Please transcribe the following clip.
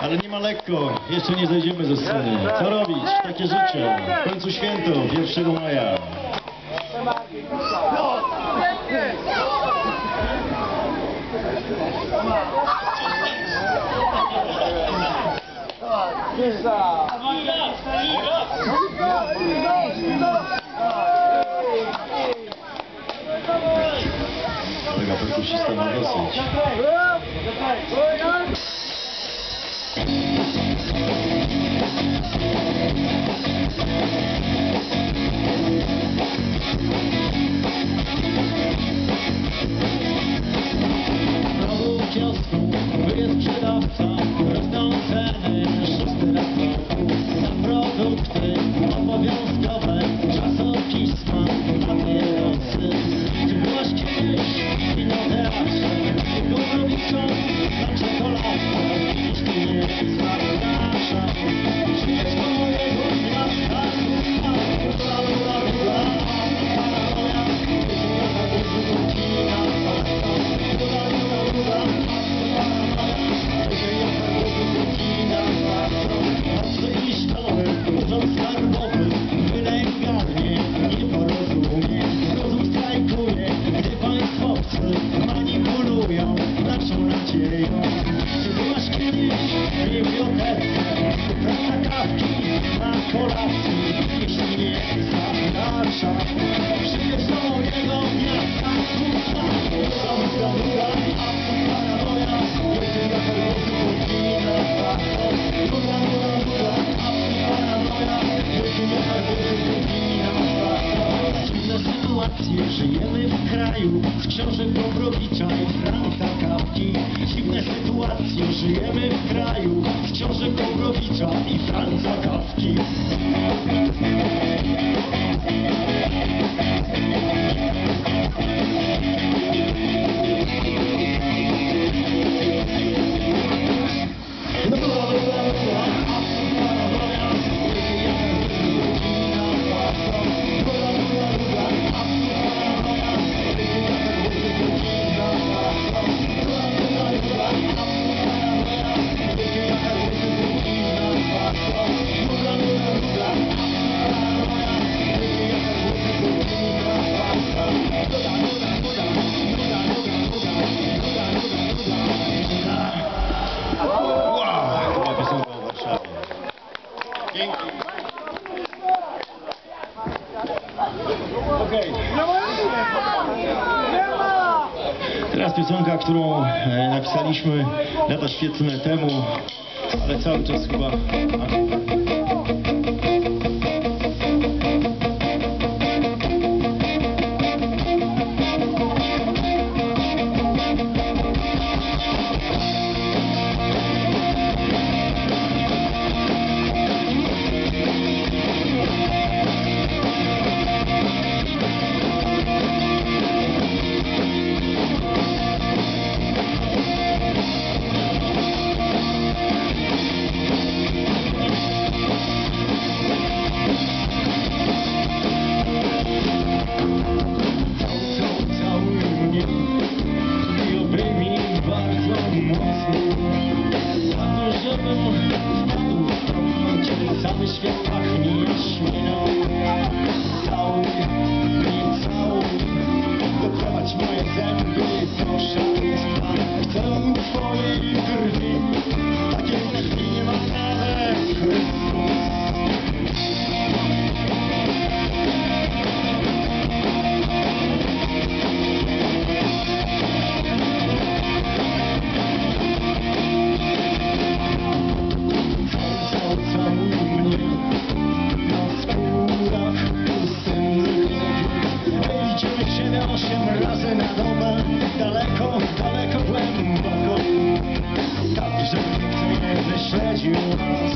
Ale nie ma lekko, jeszcze nie zejdziemy ze sceny. Co robić? Takie życie. W końcu święto, 1 maja. Kolega perkusista ma dosyć. Znowu w kiosku jest sprzedawca, rosną ceny, 6 raz w roku. Za produkty obowiązkowe, czasopisma, papierosy. Ty byłaś kiedyś w kinoteatrze, Głogowiczą na czekoladkę, jeśli nie zapraszam. Przyjedź do mojego miasta, urząd skarbowy wylęgarnie nie porozumie. Rozum strajkuje, gdy państwowcy manipulują naszą nadzieją. Ty byłaś kiedyś w bibliotece, praca kawki na kolacji. Jeśli nie zapraszam, przyjedź do mojego miasta. Żyjemy w kraju z książek Gombrowicza i Franca Kafki. Dziwne sytuacje, żyjemy w kraju z książek Gombrowicza i Franca Kafki. Okay. Teraz piosenka, którą napisaliśmy lata świetne temu, ale cały czas chyba... Cały świat pachnie jaśminą. Całuj mnie, całuj, doprowadź moje zęby do szaleństwa. Chcę twojej krwi, takiej krwi nie ma nawet Chrystus. Razy na dobę, daleko, daleko, głęboko, tak, że nikt nie wyśledził nas.